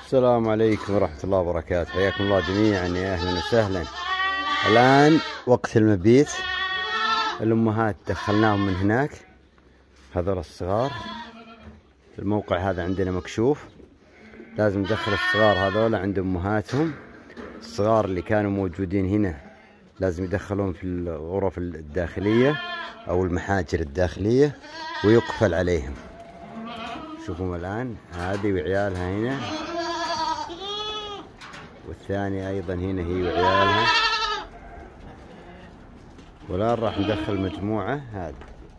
السلام عليكم ورحمة الله وبركاته، حياكم الله جميعا، يا أهلا وسهلا. الآن وقت المبيت، الأمهات دخلناهم من هناك، هذول الصغار. الموقع هذا عندنا مكشوف، لازم ندخل الصغار هذول عند أمهاتهم. الصغار اللي كانوا موجودين هنا لازم يدخلون في الغرف الداخلية أو المحاجر الداخلية ويقفل عليهم. شوفوا الآن هذه وعيالها هنا، والثانية أيضا هنا هي وعيالها. والآن راح ندخل مجموعة هذه.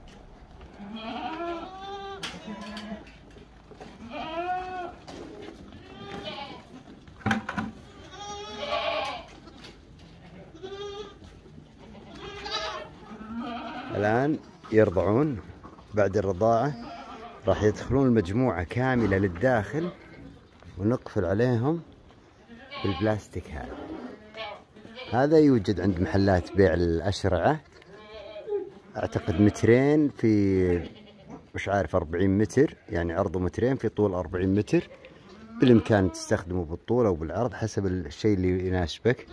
الآن يرضعون، بعد الرضاعة راح يدخلون المجموعة كاملة للداخل ونقفل عليهم بالبلاستيك. هذا يوجد عند محلات بيع الأشرعة، أعتقد مترين في مش عارف 40 متر، يعني عرضه مترين في طول 40 متر. بالإمكان تستخدمه بالطول أو بالعرض حسب الشيء اللي يناسبك.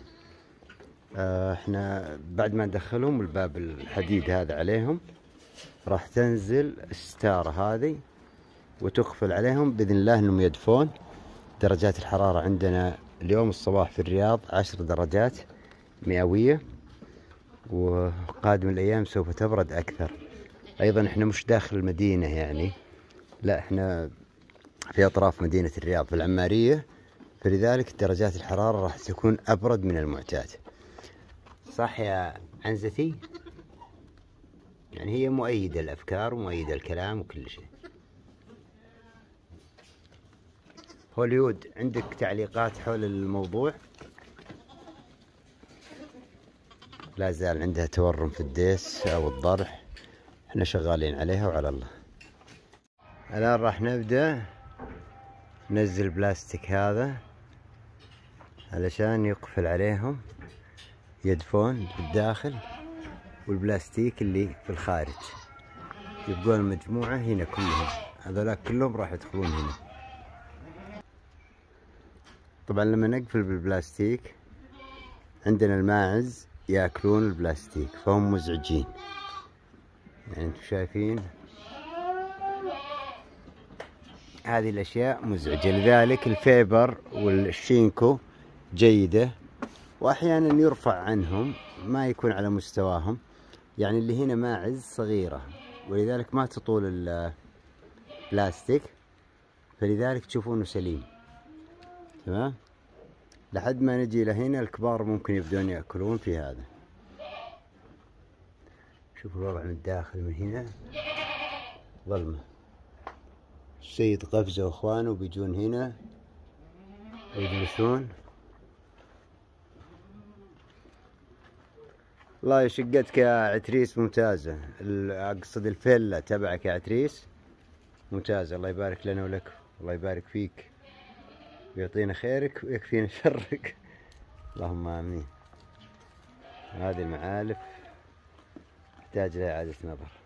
احنا بعد ما ندخلهم الباب الحديد هذا عليهم، راح تنزل الستارة هذه وتقفل عليهم بإذن الله انهم يدفون. درجات الحرارة عندنا اليوم الصباح في الرياض 10 درجات مئوية، وقادم الأيام سوف تبرد أكثر. أيضا إحنا مش داخل المدينة يعني، لا إحنا في أطراف مدينة الرياض في العمارية، فلذلك درجات الحرارة راح تكون أبرد من المعتاد. صح يا عنزتي؟ يعني هي مؤيدة الأفكار ومؤيدة الكلام وكل شيء. هوليود، عندك تعليقات حول الموضوع؟ لا زال عندها تورم في الديس أو الضرح، احنا شغالين عليها وعلى الله. الآن راح نبدأ ننزل البلاستيك هذا علشان يقفل عليهم، يدفون بالداخل، والبلاستيك اللي في الخارج. يبقون المجموعة هنا كلهم، هذولا كلهم راح يدخلون هنا. طبعا لما نقفل بالبلاستيك عندنا الماعز ياكلون البلاستيك فهم مزعجين، يعني انتم شايفين هذه الاشياء مزعجة. لذلك الفيبر والشينكو جيدة، واحيانا يرفع عنهم ما يكون على مستواهم. يعني اللي هنا ماعز صغيرة ولذلك ما تطول البلاستيك، فلذلك تشوفونه سليم. تمام، لحد ما نجي لهنا الكبار ممكن يبدون يأكلون في هذا. شوفوا الوضع من الداخل، من هنا ظلمة. السيد قفزة واخوانه بيجون هنا ويجلسون. والله شقتك يا عتريس ممتازة، اقصد الفيلا تبعك يا عتريس ممتازة. الله يبارك لنا ولك، الله يبارك فيك ويعطينا خيرك ويكفينا شرك، اللهم امين. هذه المعالف تحتاج لإعادة نظر.